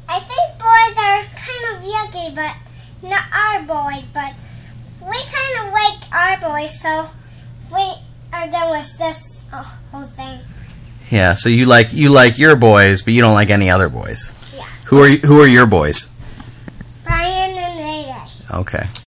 I think boys are kind of yucky, but not our boys. But we kind of like our boys, so we are done with this whole thing. Yeah, so you like your boys, but you don't like any other boys. Yeah. Who are your boys? Brian and Ray. Okay.